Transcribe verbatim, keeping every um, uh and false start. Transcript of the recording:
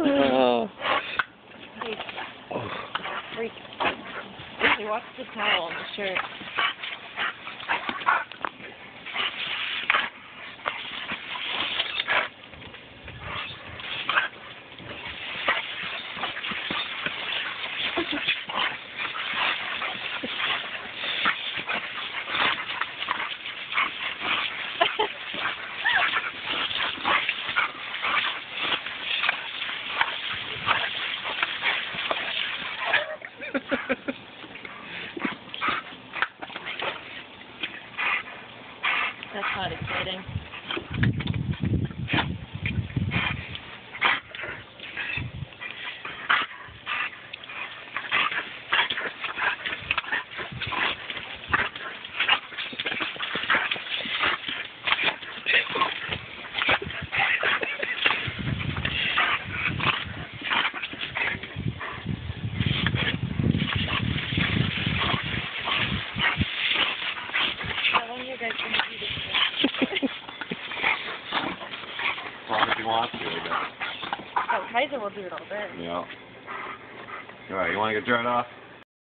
Oh. Hey, freak. Hey, watch the towel on the shirt. That's not exciting. How long are you guys going to do this for? As long as he wants to, I guess. Oh, Kaiser will do it all day. Yeah. Alright, you want to get dried off?